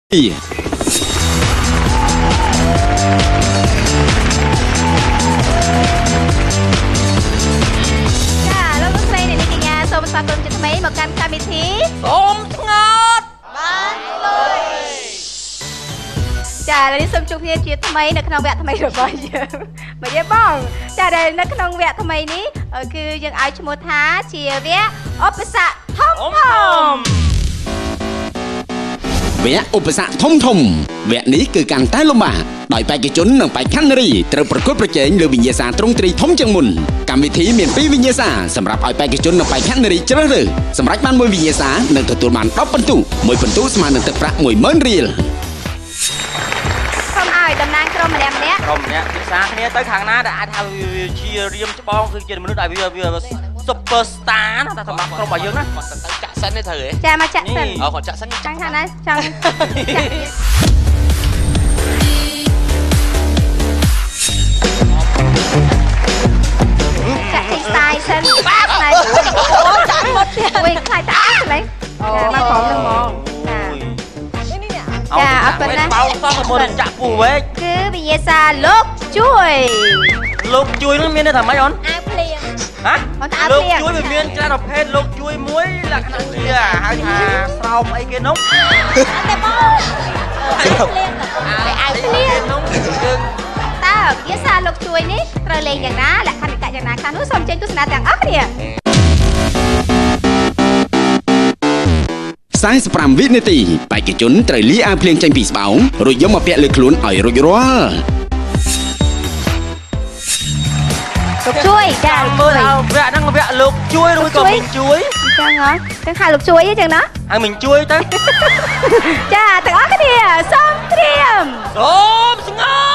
Chà, là đi xâm chụp nghe chuyện thay nó không vẽ thay được bao giờ mà dễ bong. Chà, đây nó không vẽ thay ní cứ dân ai cho một thá chia vẽ opposite thông thông. Vẽ opposite thông thông. Vẽ ní cứ càng tái lông bà. Đòi bài cái chốn nâng bài khăn ri. Trở bật cốt bật chế lưu bình nhẹ xa trong tri thông chân mùn. Cảm vị thí miền phí bình nhẹ xa. Sầm rạp hỏi bài cái chốn nâng bài khăn ri trở rư. Sầm rách ban môi bình nhẹ xa. Nâng thật tuôn bàn đốc bắn tụ. Môi phần tụ mà nâng thật rạc mùi mơn riêng. Không ai đầm nang trong mà đẹp nè. Không nè, sáng nè tới hàng ná đã thao chia riêng cho bongคือchuyện mình đại bây giờ superstar nó ta thầm mặc trong bài dương á. Còn tới chạ sân đấy thử ấy. Chà mà chạ sân. Còn chạ sân. Chẳng thằng này, chẳng. Chạ thành style sân. Bác này. Chẳng mất tiền. Ui, khai trả lấy. Mà phóng đừng mong. Chà, ở bên này. Bao to một chạ phù với. Cứ bây giờ xa lốt chuối. Lốt chuối nó miên đây thằng mấy con? Ai liền. Hả? Lốt chuối mình miên ra đọc hết lốt chuối muối là cái thằng kia hai thà sau ấy kia nóng. Ai liền. Ta bây giờ xa lốt chuối ní. Rồi lên dạng ná là khăn cả dạng ná khăn. Hú xông trên tôi sẽ nát dạng ốc nè. 45 វិនាទីបេក្ខជនត្រូវលាអាវភ្លៀងចេញពីស្បោងរួចយកមកពាក់លើខ្លួនឲ្យរួចរាល់លោកជួយចាមើលឲ្យ vẽ đang vẽ lục chuối rồi còn mình chuối ចឹងហ៎ទាំងខែលោកជួយចឹងណាហើយmình chuốiទៅចាទាំងអស់គ្នាសូមត្រៀមសូមស្ងប់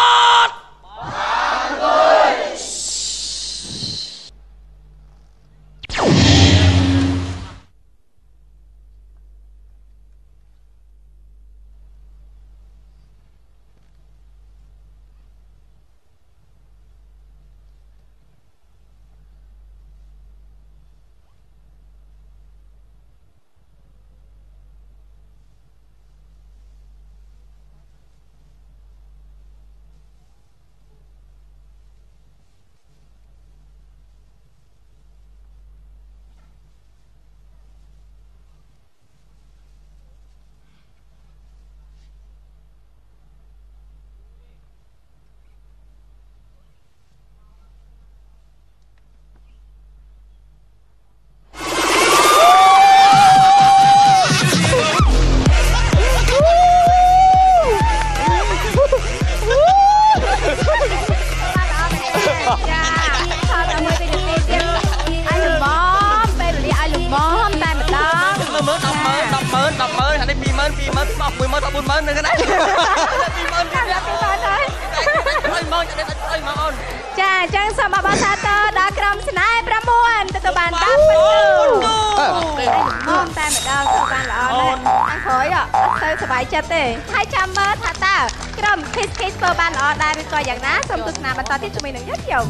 ចាចឹងសូមអបអរសាទរដល់ក្រុមស្នេហ៍9ទទួលបាន10ពិន្ទុអូនតែម្ដងទទួលបានល្អណាស់ខាងក្រោយអត់ទៅសប្បាយចិត្តទេហើយចាំមើលថាតើក្រុម Kiss Kiss ធ្វើបានល្អដែរឬក៏យ៉ាងណាសូមទស្សនាបន្តទៀតជាមួយនឹងយើងថា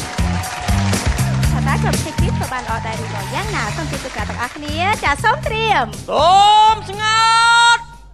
តើក្រុម Kiss Kiss ធ្វើបានល្អដែរឬក៏យ៉ាងណាសូមជួយទស្សនាទាំងអស់គ្នាចាសូមត្រៀមសូមស្ងប់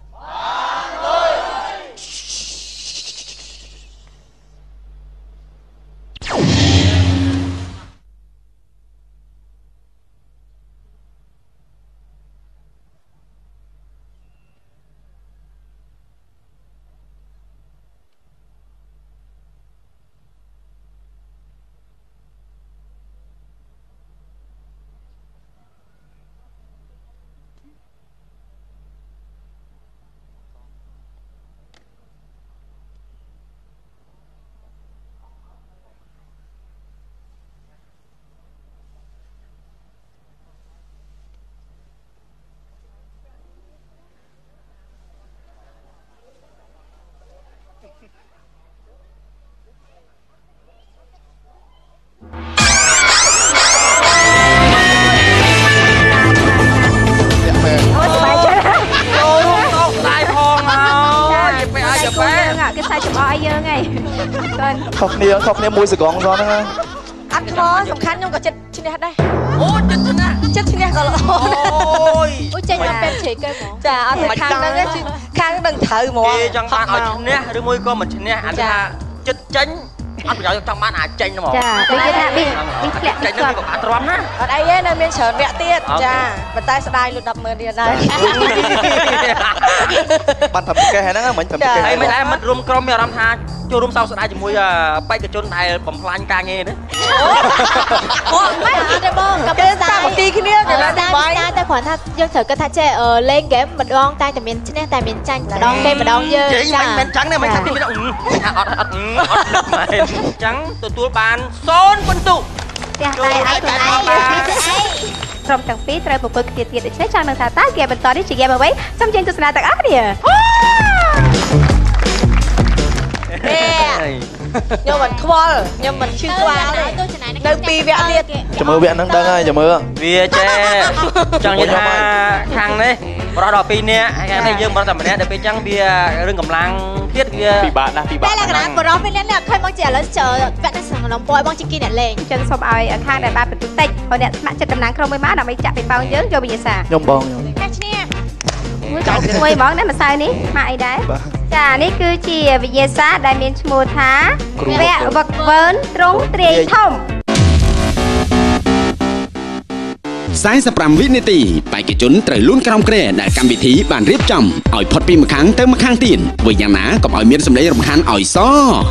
khóc nia mùi sữa gòn rồi nè ăn khó sòng khăn nhưng có chất chín nè đây ô chất chín nè còn ôi ôi chơi nhóm bên chị cơ chả ăn khăn đó cái khang đừng thử mà trong bạn ở trên nè đứa môi con mình trên nè anh ta chất chánh anh phải trong bạn à chanh nó mỏ bây giờ đã bị chanh nó bị bạn tròn á ở đây ấy nên miền sờn vẽ tiết cha bàn tay sẽ đai luôn đập mờ đi đây bạn thầm cái hay nó mình thầm cái hay mấy mình room crom giờ làm tha cho room sau sẽ đai chỉ môi bay cái chôn này bầm phanh ca nghe đấy mấy hả đây bông cặp cái sao một tí cái nia để làm bài tài khoản thật dân thử cái thật chơi lên game mình đoan tay tại miền trên tại miền tranh đoan game mà đoan dơ chị mình trắng này mình sắp đi mình trắng tụi tôi bàn son quân tụ trong tầng phía trời một bậc thiệt để chế trang năng thả tác gameបន្តនេះជា game អ្វីសូមចេញទស្សនាទាំងអស់គ្នា nhưng mình qual nhưng mình chưa qua đây pi vẽ tiết chờ mưa vẽ nắng đang ai chờ mưa vì che chẳng như tha khang đấy rồi đỏ pi nè cái này dương bao tầm này để pi chẳng bia rừng cầm lang thiết kia bị bạn đây là cái nào rồi bên này là khơi mong trẻ lớn chờ vẽ cái sừng lòng bôi mong chỉ kia lên ចឹងសូមឲ្យខាងដែលបានបន្ទុកតិចហើយអ្នកស្ម័គ្រចិត្តតំណាងក្រុមមួយមកដើម្បីចាក់ពីប៉ោងយើងយកវិញ្ញាសា nhom bong មួយហ្មងណាម្សៅនេះមកអីដែរចានេះគឺជាវិញ្ញាសាដែលមានឈ្មោះថាវគ្គវឹកវើនទ្រង់ទ្រាយធំ 45 វិនាទីបេក្ខជនត្រូវលូនក្រោមគ្រែដែលកម្មវិធីបានរៀបចំឲ្យផុតពីម្ខាងទៅម្ខាងទៀតវិញយ៉ាងណាកុំឲ្យមានសម្លេងរំខានឲ្យស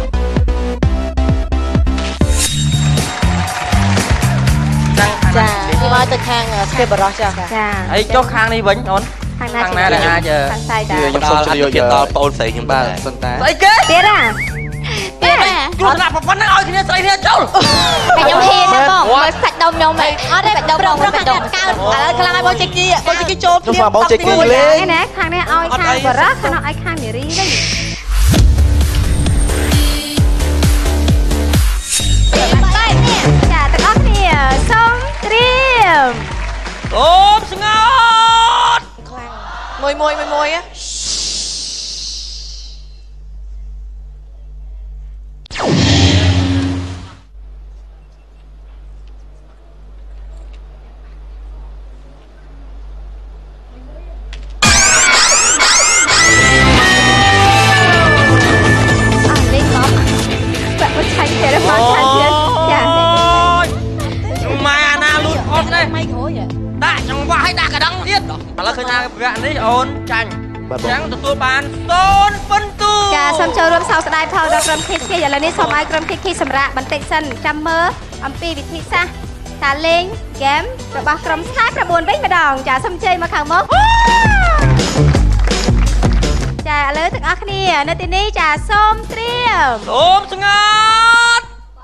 ចាពីមកទៅខាងស្គេបបរោះចាហើយចុះខាងនេះវិញអូនខាងណាដែលអាចខាងស្អីតាខ្ញុំសូមជួយយកដល់បងអូនស្រីខ្ញុំបាទសិនតាស្អីគេទៀតណាគ្រោះថ្នាក់ប្រព័ន្ធហ្នឹងឲ្យគ្នាស្រីគ្នាចូលខ្ញុំហ៊ានណាបងមើលសាច់ដុំខ្ញុំហីអត់ទេដុំប្រងខាងកើតឥឡូវខ្លាំងឲ្យបងជិះគីចូលខ្ញុំស្មាបងជិះគីលេងណាខាងនេះឲ្យខាងបរោះខាងនោះឲ្យខាងនារីវិញចាទាំងអស់គ្នាសូមត្រៀមអូមស្ងោតមួយá ឥឡូវឃើញថាវគ្គនេះអូនចាញ់ចឹងទទួលបាន0ពិន្ទុចាសូមចូលរួមសោកស្ដាយផងដល់ក្រុម KK ឥឡូវនេះសូមឲ្យក្រុម KK សម្រាប់បន្តិចសិនចាំមើលអំពីវិធីសាស្ត្រការលេងហ្គេមរបស់ក្រុមស្នេហ៍9វិញម្ដងចាសូមជើញមកខាងមុខចាឥឡូវទាំងអស់គ្នានៅទីនេះចាសូមត្រៀមសូមស្ងាត់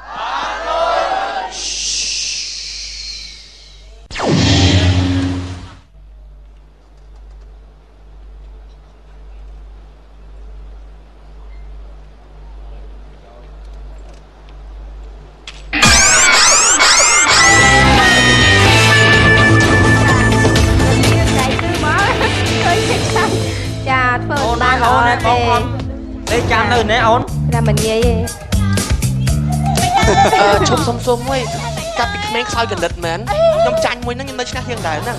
ចាំនៅនេះអូនតែមិនងាយទេឈប់សុំមួយកាប់ពីក្មេងខ្សោយកណិតមែនខ្ញុំចាញ់មួយហ្នឹងខ្ញុំនៅឆ្នះជាងដែរហ្នឹង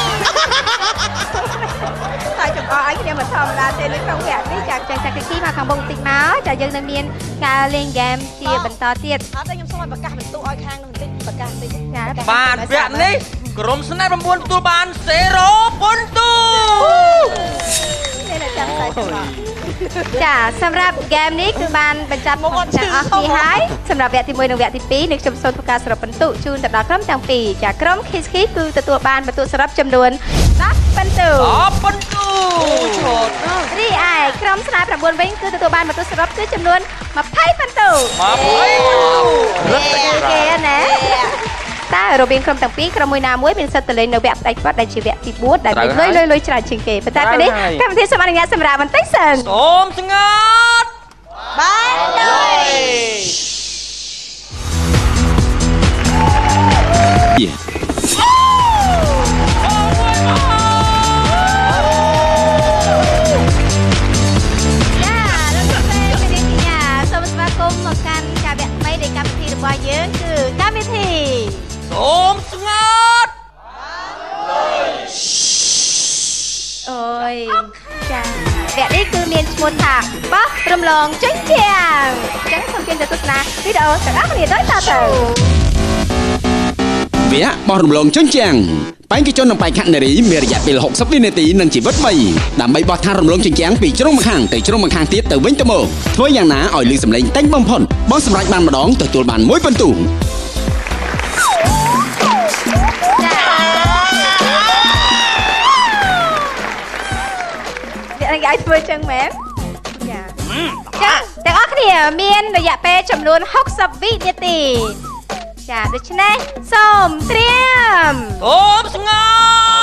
តែចង្អល់ឲ្យគ្នាមិនធម្មតាទេនៅក្នុងវគ្គនេះចាចាគីមកខាងមុខបន្តិចមកចាយើងនឹងមានការលេងហ្គេមជាបន្តទៀតអត់ទេខ្ញុំសូមឲ្យប្រកាសបន្ទុកឲ្យខាងនោះបន្តិចប្រកាសបន្តិចបាទវគ្គនេះក្រុមស្នេហ៍9ទទួលបាន0ពិន្ទុនេះតែចាំតែចាសម្រាប់ហ្គេមនេះគឺបានបញ្ចប់ទាំងអស់គ្នាហើយសម្រាប់វគ្គទី1និងវគ្គទី2នេះខ្ញុំសូមធ្វើការសរុបពិន្ទុជូនទៅដល់ក្រុមទាំងពីរចាក្រុម KK គឺទទួលបានពិន្ទុសរុបចំនួន10ពិន្ទុ 10ពិន្ទុរីឯក្រុមស្នេហ៍9វិញគឺទទួលបានពិន្ទុសរុបគឺចំនួន20ពិន្ទុ 20 គេណាតើរវាងក្រុមទាំងពីរក្រុមមួយណាមួយមានសិទ្ធិទៅលេងនៅវគ្គផ្ដាច់គាត់ដែលជាវគ្គទី4ដែលមានលុយច្រើនជាងគេប៉ុន្តែពេលនេះកម្មវិធីសូមអនុញ្ញាតសម្រាប់បន្តិចសិនសូមស្ងាត់បានលុយសូមស្វាគមន៍មកកាន់ការវគ្គថ្មីនៃកម្មវិធីរបស់យើងគឺកម្មវិធីសូមស្ងាត់អូយចាវគ្គនេះមានឈ្មោះថាបោះរំលងជញ្ជាំងចឹងសូមជម្រាបទស្សនាវីដេអូទាំងអស់គ្នាដូចតទៅវគ្គបោះរំលងជញ្ជាំងបេក្ខជននឹងបេក្ខនារីមានរយៈពេល60វិនាទីនិងជីវិត3ដើម្បីបោះថារំលងជញ្ជាំងពីជ្រុងម្ខាងទៅជ្រុងម្ខាងទៀតទៅវិញទៅមកធ្វើយ៉ាងណាឲ្យឮសំឡេងតែងបំផុតបោះសម្រេចបានម្ដងទទួលបាន1ពិន្ទុឲ្យធ្វើចឹងមែនចាចឹងទាំងអស់គ្នាមានរយៈពេលចំនួន60វិនាទីចាដូច្នេះសូមត្រៀមសូមស្ងប់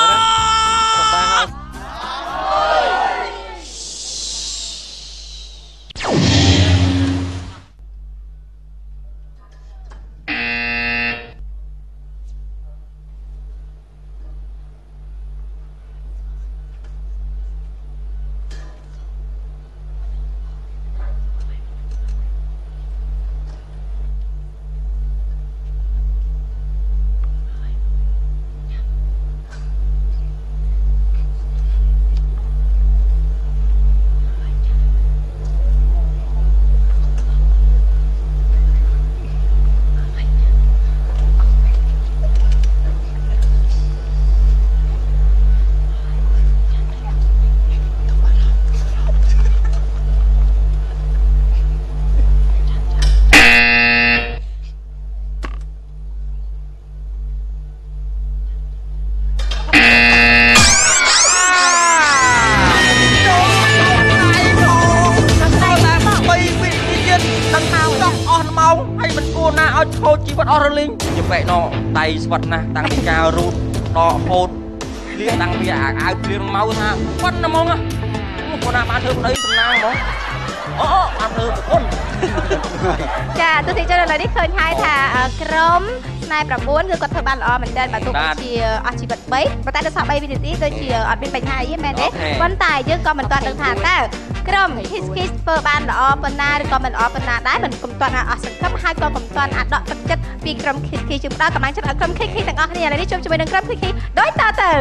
ខូចជីវិតអស់រលីងជាបែកណដៃស្វិតណាស់តាំងពីការរូតដកហូតលៀងតាំងពីអាវព្រៀងមកថាប៉ុណ្ណាហ្មងគាត់ណាបានធ្វើប្តីសំណាងហ្មងអូបានធ្វើប្រពន្ធចាទស្សនិកជនឥឡូវនេះឃើញហើយថាក្រុមស្នេហ៍9គឺគាត់ធ្វើបានល្អមែនទែនបើទោះបីជាអស់ជីវិត3ប៉ុន្តែដល់សល់3វិនាទីដូចជាអត់មានបញ្ហាអីមែនទេប៉ុន្តែយើងក៏មិនទាន់ដឹងថាតើក្រុម Kiss Kiss ធ្វើបានល្អប៉ុណ្ណាឬក៏មិនល្អប៉ុណ្ណាដែរមិនកំទាន់អស់សង្ឃឹមហើយក៏កំទាន់ដកទឹកចិត្តពីក្រុម Kiss Kiss យើងផ្ដល់កម្លាំងចិត្តឲ្យក្រុម Kiss Kiss ទាំងអស់គ្នាឥឡូវនេះជួបជាមួយនឹងក្រុម Kiss Kiss ដូចតទៅ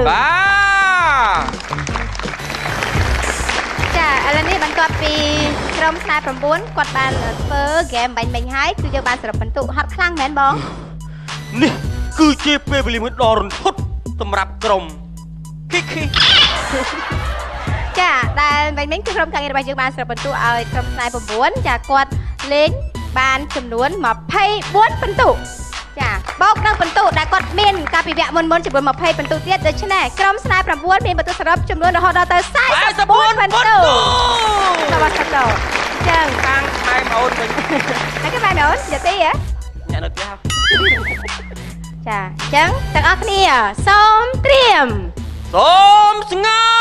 ចាឥឡូវនេះបន្ទាប់ពីក្រុមស្នេហ៍9គាត់បានធ្វើហ្គេមបាញ់មិញហើយគឺយើងបានសរុបបន្ទុកហត់ខ្លាំងមែនបងនេះគឺជាពេលវេលាមួយដ៏រន្ធត់សម្រាប់ក្រុម Kiss Kiss ចាដែលមិញគឺក្រុមការងាររបស់យើងបានសរុបបន្ទុកឲ្យក្រុមស្នេហ៍9ចាគាត់លេងបានចំនួន24ពិន្ទុចាបូកនឹងពិន្ទុដែលគាត់មានកាលពីវគ្គមុនចំនួន20ពិន្ទុទៀតដូច្នេះក្រុមស្នេហ៍9មានពិន្ទុសរុបចំនួនរហូតដល់ទៅ44ពិន្ទុរបស់សិស្សចឹងខាងម៉ែម៉ូនវិញហើយគេម៉ែម៉ូនយទីហ៎អ្នកនៅផ្ទះចាចឹងទាំងអស់គ្នាសូមត្រៀមសូមស្ងប់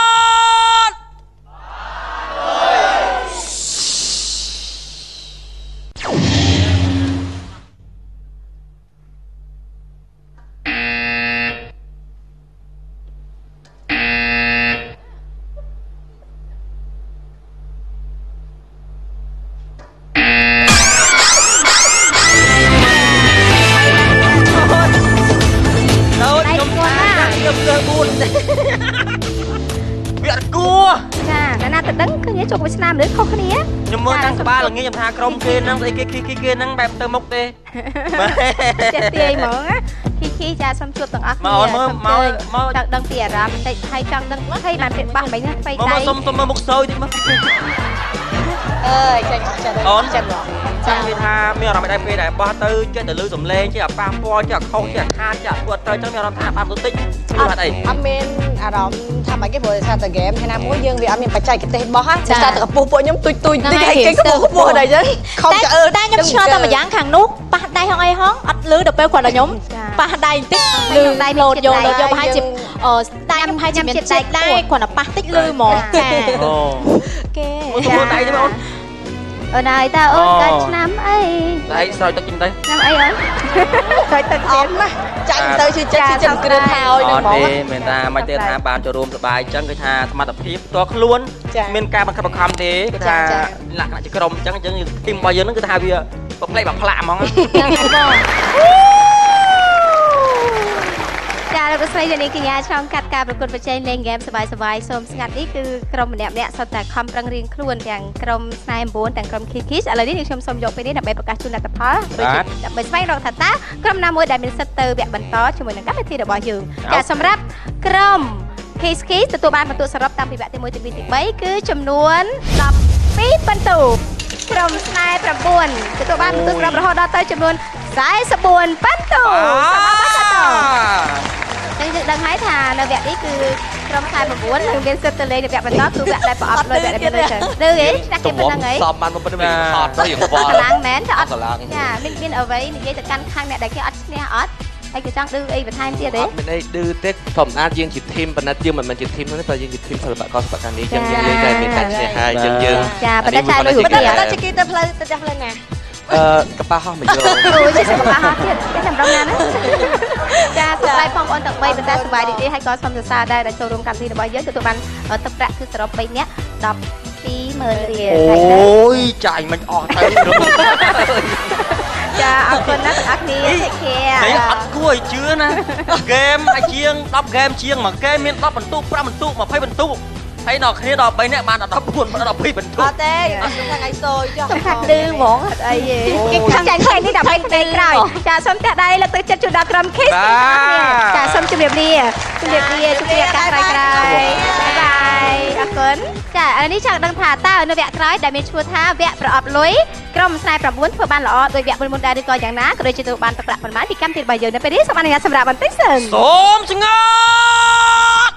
ជុកមួយឆ្នាំឬខុសគ្នាខ្ញុំមើលតាំងក្បាលល្ងាចខ្ញុំថាក្រុមគេហ្នឹងស្អីគេហ្នឹងបែបទៅមុខទេចេះទាយហ្មងគីចាសុំជួបទាំងអស់គ្នាមកដឹងពីអារម្មណ៍បន្តិចហើយចង់ដឹងហើយបានពីបោះមិញហ្នឹងស្បៃដៃសុំមើលមុខសោយតិចមកអើយចាញ់ចិត្តអូនចាំនិយាយថាមានអារម្មណ៍ដែរពេលដែលបោះទៅចេះតែលឺសំឡេងចេះតែប៉ះពាល់ចេះតែខុសចេះតែខាតចេះតែពួតទៅចឹងមានអារម្មណ៍ថាបានបន្តិចគឺហេតុអីអត់មានអារម្មណ៍ថាម៉េចគេព្រោះថាតែហ្គេមថ្ងៃណាមួយយើងវាអត់មានបច្ចេកទេសបោះហ្នឹងតែតែកពុះពួកខ្ញុំទុយតិចហើយគេកពុះដែរចឹងខំចាអើតែខ្ញុំឆ្ងល់តែម្យ៉ាងខាងនោះប៉ះដៃហងអីហងអត់លឺដល់ពេលគាត់ដល់ខ្ញុំប៉ះដៃបន្តិចលឺដៃលោតយកប្រហែលជាដៃខ្ញុំប្រហែលជាមានជាតិដែរគាត់តែប៉ះតិចលឺហ្មងចាគេអូដៃទេបងអូនហើយតើអូនកើតឆ្នាំអីដៃស្រោចទឹកជិះទៅឆ្នាំអីអូនស្រោចទឹកអត់ណាចាញ់ទៅជឿចិត្តគ្រឿងហើយនឹងហ្មងទេមានថាមិនទេថាបានចូលរួមសប្បាយអញ្ចឹងគឺថាសមត្ថភាពផ្ទាល់ខ្លួនមានការបង្ខំបង្ខំទេគឺថាលក្ខណៈជាក្រុមអញ្ចឹងទីមរបស់យើងហ្នឹងគឺថាវាប្រផ្លេចប្រផ្លាក់ហ្មងចចាលោកស្រីនេះកញ្ញាឆ្លងកាត់ការប្រកួតប្រជែងលេងហ្គេមសប្បាយៗសូមស្ងាត់នេះគឺក្រុមម្នាក់សុទ្ធតែខំប្រឹងរៀងខ្លួនទាំងក្រុមស្នេហ៍9ទាំងក្រុម Kikis ឥឡូវនេះខ្ញុំសូមយកពេលនេះដើម្បីប្រកាសជូនលទ្ធផលដើម្បីស្វែងរកថាតើក្រុមណាមួយដែលមានសិទ្ធិទៅវគ្គបន្តជាមួយនឹងកម្មវិធីរបស់យើងចាសម្រាប់ក្រុម Kikis ទទួលបានបន្ទុកសរុបតាំងពីវគ្គទី1ទី2ទី3គឺចំនួន12បន្ទុកក្រុមស្នេហ៍9ទទួលបានបន្ទុកសរុបរហូតដល់ទៅចំនួន44បន្ទុកយើងដឹងហើយថានៅវគ្គនេះគឺក្រុមខ្សែ9នឹងមានសិទ្ធិទៅលេងនៅវគ្គបន្តគឺវគ្គដែលប្រអប់លុយវគ្គដែលមានលុយច្រើនឌឺហ៎ឆ្នះគេប៉ុណ្្នឹងហីសមបានប៉ុណ្្នឹងវាខត់ទៅយ៉ាងវល់កម្លាំងមែនតែអត់ចាមានអ្វីនិយាយទៅកាន់ខាងអ្នកដែលគេអត់ឈ្នះអត់ហើយគេចង់ឌឺអីបន្ថែមទៀតទេអត់មានអីឌឺទេធម្មតាយើងជាធីមប៉ុន្តែយើងមិនមែនជាធីមនោះទេតែយើងជាធីមសិល្បករសិល្បករនេះយើងនិយាយតែមានការឈ្នះហើយយើងចាប៉ុន្តែចាយលុយរូបទៀតតែជិះទៅផ្លូវទៅផ្លូវណាកប៉ាហោះមកយកអូយជាកប៉ាហោះទៀតគេសម្រាប់ណាណាចាសូមថ្លែងបងប្អូនទាំង3ប៉ុន្តែសុបាយរីករាយហើយក៏សូមសរសើរដែរដែលចូលរួមកម្មវិធីរបស់យើងទទួលបានទឹកប្រាក់គឺសរុប3នាក់120,000រៀលអូយចាយមិនអស់ទៅចាអរគុណណាស់ទាំងអស់គ្នានេះអត់គួរឲ្យជឿណាហ្គេមអាជាង10ហ្គេមជាងមួយហ្គេមមាន10បន្ទុក5បន្ទុក20បន្ទុកហើយដល់គ្នាដល់3នាក់បានដល់14 12បន្ទុកអត់ទេអត់ថ្ងៃសយចុះសំខាន់ឌឺហ្មងអត់អីទេគេខាងចាញ់ថ្ងៃនេះដើម្បីថ្ងៃក្រោយចាសូមតែដៃលើកទឹកចិត្តជូនដល់ក្រុម Kiss ចាសូមជម្រាបលាជម្រាបការក្រោយបាយបាយអរគុណចាឥឡូវនេះចង់ដឹងថាតើនៅវគ្គក្រោយដែលមានឈ្មោះថាវគ្គប្រអប់លុយក្រុមស្នេហ៍9ធ្វើបានល្អដោយវគ្គមុនៗដែរឬក៏យ៉ាងណាក៏ដូចជាទទួលបានទឹកប្រាក់ប៉ុន្មានពីកម្មវិធីរបស់យើងនៅពេលនេះសូមអនុញ្ញាតសម្រាប់បន្តិចសិនសូមស្ងាត់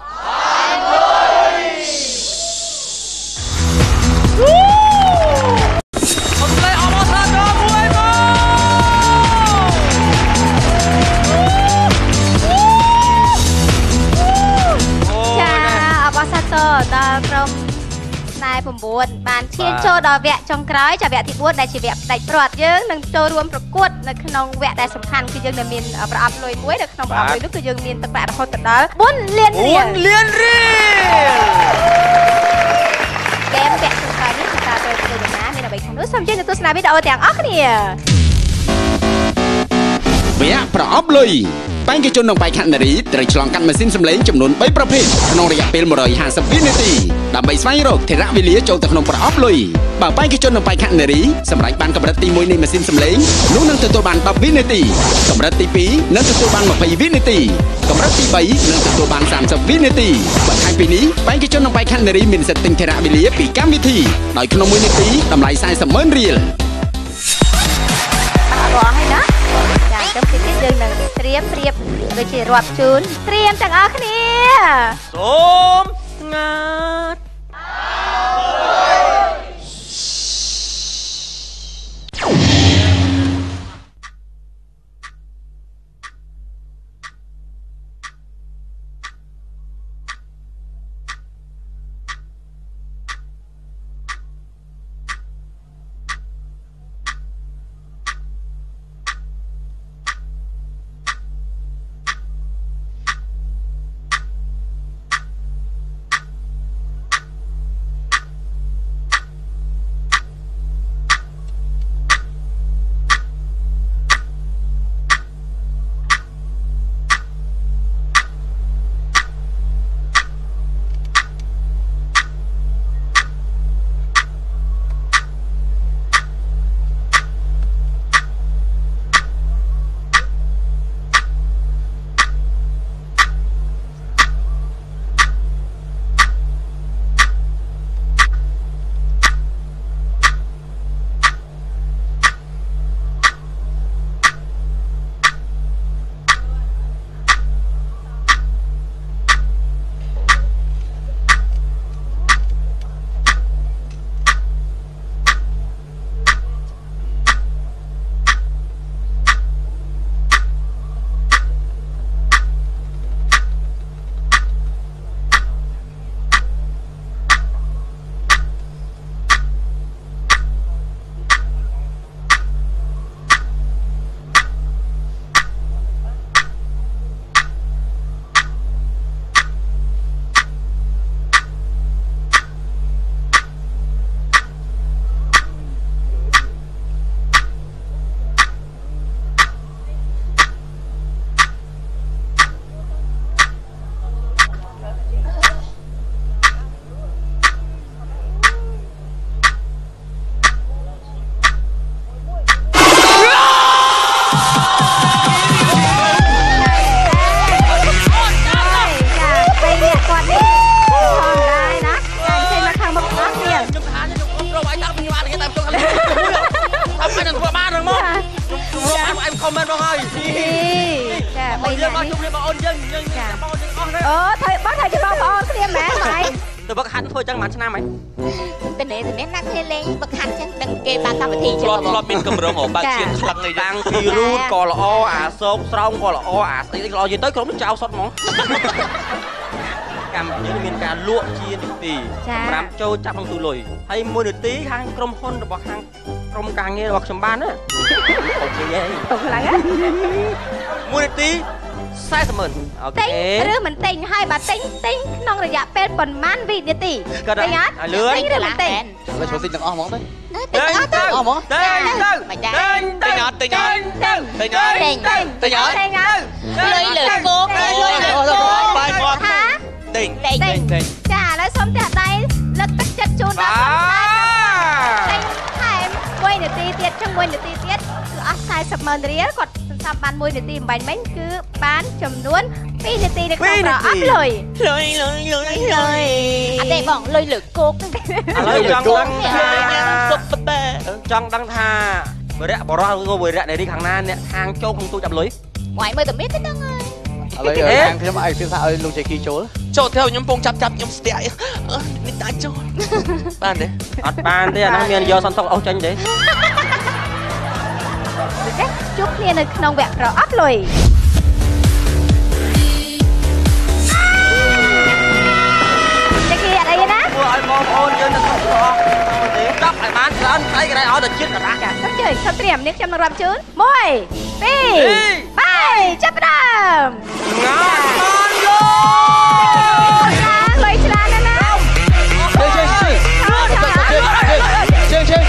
ដល់ក្រុមស្នេហ៍9បានឈានចូលដល់វគ្គចុងក្រោយចាវគ្គទី4ដែលជាវគ្គផ្ដាច់ព្រាត់យើងនឹងចូលរួមប្រកួតនៅក្នុងវគ្គដែលសំខាន់គឺយើងនឹងមានប្រអប់លុយមួយនៅក្នុងប្រអប់លុយនោះគឺយើងមានទឹកប្រាក់រហូតដល់4លានរៀល 4លានរៀលហ្គេមវគ្គចុងក្រោយនេះគឺតើត្រូវធ្វើយ៉ាងណាមានអ្វីខ្លះនោះសូមជម្រាបទស្សនាវីដេអូទាំងអស់គ្នាវគ្គប្រអប់លុយបេក្ខជនក្នុងបេក្ខនារីត្រូវឆ្លងកាត់ម៉ាស៊ីនសម្លេងចំនួន3ប្រភេទក្នុងរយៈពេល150វិនាទីដើម្បីស្វែងរកថេរវេលាចូលទៅក្នុងប្រអប់លុយបើបេក្ខជនក្នុងបេក្ខនារីសម្រេចបានកម្រិតទី1នៃម៉ាស៊ីនសម្លេងនោះនឹងទទួលបាន10វិនាទីកម្រិតទី2នឹងទទួលបាន20វិនាទីកម្រិតទី3នឹងទទួលបាន30វិនាទីបន្ថែមពីនេះបេក្ខជនក្នុងបេក្ខនារីមានសិទ្ធិទិញថេរវេលាពីកម្មវិធីដោយក្នុង1នាទីតម្លៃ40,000រៀលអរហើយណាចាអញ្ចឹងពីនេះយើងនឹងត្រៀមដូចជារាប់ជូនត្រៀមទាំងអស់គ្នាសូមស្ងាត់បងហើយចា3នាក់នេះជុំគ្នាបងអូនយើងចាបងអូនយើងអស់ទេអូថៃបងថៃជាបងប្អូនគ្នាមែនហើយទៅវឹកហាត់ធ្វើចឹងមួយឆ្នាំហីតែនេះណាក់គ្នាលេងវឹកហាត់ចឹងដឹងគេបានកម្មវិធីចឹងធ្លាប់មានកម្រងបើជាងខ្លាំងអីតាំងពីរូតក៏ល្អអាសោកស្រោមក៏ល្អអាស្អីក៏ល្អយីទៅក្រុមនេះចោលសុតហ្មងកម្មវិធីមានការលក់ជានីតិសម្រាប់ចូលចាប់ក្នុងទូលុយហើយ1នាទីខាងក្រុមហ៊ុនរបស់ខាងក្រុមការងាររបស់ខ្ញុំបានណាអូខេហីទុកខ្លាំងហ៎ 1នាទី40,000អូខេឬមិនទិញហើយបើទិញក្នុងរយៈពេលប៉ុន្មានវិនាទីទិញអត់លឿនទិញឬមិនទិញឥឡូវចូលទិញទាំងអស់ហ្មងទៅទិញអត់ទៅអស់ហ្មងទិញទៅមិនដែរទិញអត់ទិញអត់ទិញអត់ទិញអត់លុយលើគោកលុយលើគោកបាយមកថាទិញចាឥឡូវសូមតាក់ដៃលើកទឹកចិត្តជូនដល់បងទិញថែម1នាទីទៀតចឹង1នាទីទៀតគឺអស់40,000រៀលគាត់សន្សំបាន1នាទីអំបញ្ញមិញគឺបានចំនួន2នាទីនៅក្នុងប្រអប់លុយអត់ទេបងលុយលើគោកឥឡូវចង់ដឹងថាវរៈបរោះឬវរៈនារីខាងណាអ្នកខាងចូលក្នុងទូចាប់លុយវាយមើលតែមានទេហ្នឹងហើយឥឡូវខាងខ្ញុំឲ្យខ្ញុំថាឲ្យលោកជ័យគីចូលចូលទៅខ្ញុំពងចាប់ខ្ញុំស្ទាក់នេះតាចូលបានទេអត់បានទេអាហ្នឹងមានយកសន្ទុកអស់ចេញទេជួបគ្នានៅក្នុងវគ្គប្រអប់លុយតែគេអត់អីណាធ្វើឲ្យបងប្អូនយើងនៅក្នុងប្រអប់ទេចាប់ឲ្យបានច្រើនស្អីគេឲ្យទៅជាតិកណ្ដាស់ចាសុំជើញសុំត្រៀមនេះខ្ញុំនឹងរាប់ជូន1 2 3ចាប់ផ្ដើមងាប់បានលុយច្រើនណាស់ណាជើង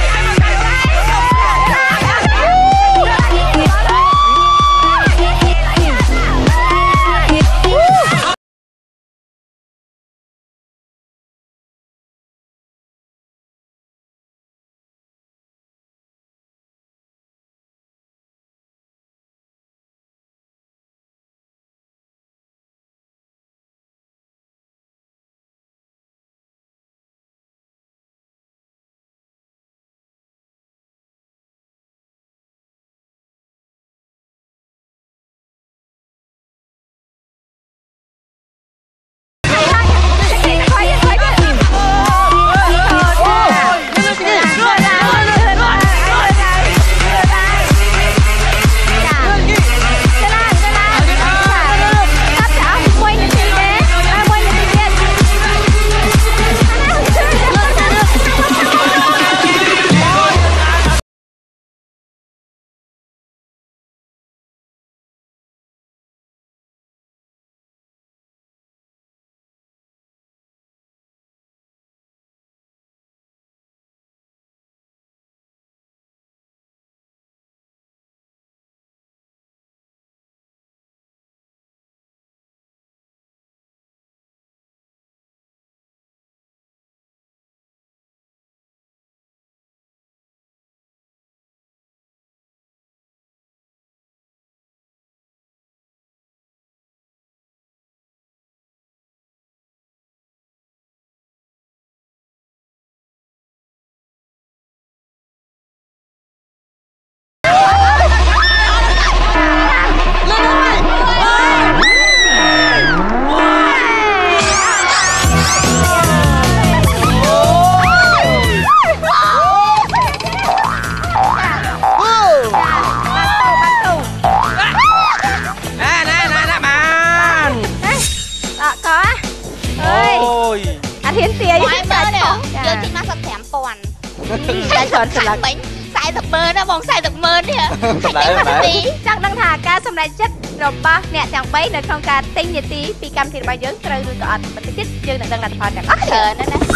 ច្រើនស្លឹក 40,000ណាបង40,000នេះចង់ដឹងថាការសម្រេចចិត្តរបស់អ្នកទាំង3នៅក្នុងការទិញនីតិពីកម្មវិធីរបស់យើងត្រូវឬក៏អត់បន្តិចទៀតយើងនឹងដឹងលទ្ធផលទាំងអស់ច្រើនណាស់ណា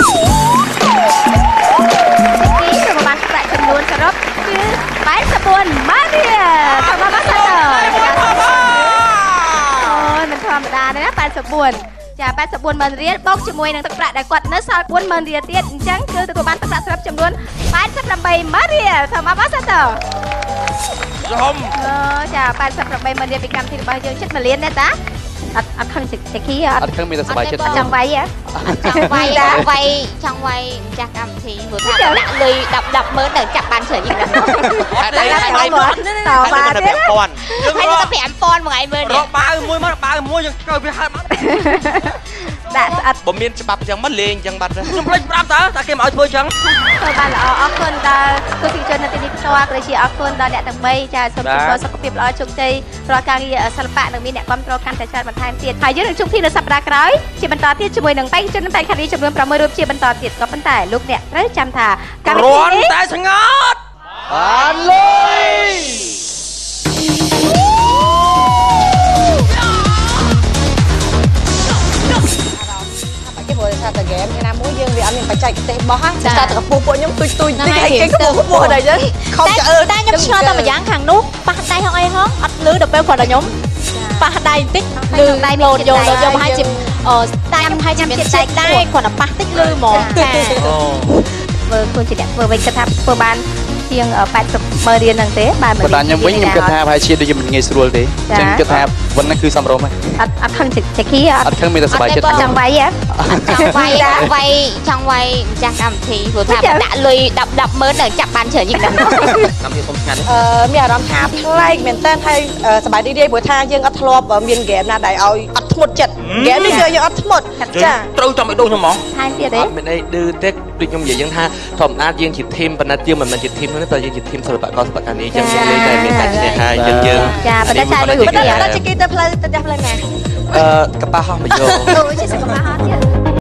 ទីប្រមាណប្រាក់ចំនួនសរុបគឺ84ម៉ានរៀលធម្មតាអូយមិនធម្មតាទេណា84ចា84ម៉ឺនរៀលបូកជាមួយនឹងទឹកប្រាក់ដែលគាត់នៅសល់4ម៉ឺនរៀលទៀតអញ្ចឹងគឺទទួលបានទឹកប្រាក់សរុបចំនួន88ម៉ឺនរៀលធម្មតាសុំចា88ម៉ឺនរៀលពីកម្មវិធីរបស់យើងចិត្ត1លានទេតាអត់ខឹងសេគីអអត់ខឹងមានតែសប្បាយចិត្តចង់វាយហ៎ចង់វាយម្ចាស់កម្មវិធីព្រោះថាដាក់លុយ10ម៉ឺនទៅចាប់បានច្រើនជាងហ្នឹងតែថ្ងៃមុននេះតែ5000 ហើយទៅ5000មួយឯងមើលរកបាវមួយមកបាវមួយយើងឆ្កើវាហៅមកដាក់ស្អិតបើមានច្បាប់ចឹងមកលេងចឹងបាត់ទៅខ្ញុំភ្លេចប្រាប់តើតែគេមកឲ្យធ្វើចឹងធ្វើបានល្អអរគុណដល់គូទិជននៅទីនេះផ្ទាល់ក៏ជាអរគុណដល់អ្នកទាំង3ចាសូមជូនពរសុខភាពល្អជោគជ័យរាល់ការងារសិល្បៈនឹងមានអ្នកគាំទ្រកាន់តែច្រើនបន្ថែមទៀតហើយយើងនឹងជួបគ្នានៅសប្តាហ៍ក្រោយជាបន្តទៀតជាមួយនឹងបេក្ខជនតែខាងនេះចំនួន6រូបជាបន្តទៀតក៏ប៉ុន្តែលោកអ្នកត្រូវចាំថាកម្មវិធីនេះតែស្ងោតបានលុយគេព្រោះថាតែហ្គេមថ្ងៃណាមួយយើងវាអត់មានបច្ចេកទេសបោះហ្នឹងតែកពុះពួកខ្ញុំទុយតិចគេកពុះដែរចឹងខំចើតែខ្ញុំឆ្ងល់តែម្យ៉ាងខាងនោះប៉ះដៃហងអីហងអត់លឺដល់ពេលគាត់ដល់ខ្ញុំប៉ះដៃបន្តិចលឺដៃលោតយកមកឲ្យជាតែខ្ញុំឲ្យមានចិត្តដែរគាត់ទៅប៉ះតិចលឺហ្មងចាធ្វើខ្លួនជាអ្នកធ្វើវិញគិតថាធ្វើបានជាង80ម៉ឺនរៀលហ្នឹងទេបានបើតាមខ្ញុំវិញខ្ញុំគិតថាប្រហែលជាដូចមិនងាយស្រួលទេចឹងគិតថាប៉ុណ្ណឹងគឺសំរុំហើយអត់ខឹងសេគីអត់ខឹងមានតែសប្បាយចិត្តចង់វាយហ៎ចង់វាយម្ចាស់កម្មវិធីព្រោះថាដាក់លុយ10ម៉ឺនទៅចាប់បានច្រើនជាងហ្នឹងកម្មវិធីសុំឆ្ងាត់មានអារម្មណ៍ថាប្លែកមែនតើហើយសប្បាយរីករាយព្រោះថាយើងអត់ធ្លាប់មានហ្គេមណាដែលឲ្យអត់ធ្មត់ចិត្តហ្គេមនេះគឺយើងអត់ធ្មត់ចាត្រូវចាំឲ្យដូចខ្ញុំហ្មងថែមទៀតទេអត់មានអីឌឺទេដូចខ្ញុំនិយាយយ៉ាងថាធម្មតាយើងជាធីមប៉ុន្តែយើងមិនមែនជាធីមនោះទេតែយើងជាធីមសិល្បករសិល្បករនេះចឹងយើងលេងតែមានការឈ្នះហើយយើងចាប៉ុន្តែចាយលុយរូបប៉ុន្តែដល់ជាគេទៅផ្លូវទៅផ្ទះផ្លូវណាកប៉ាស់ហោះមកយកដូចជាសកម្មហត់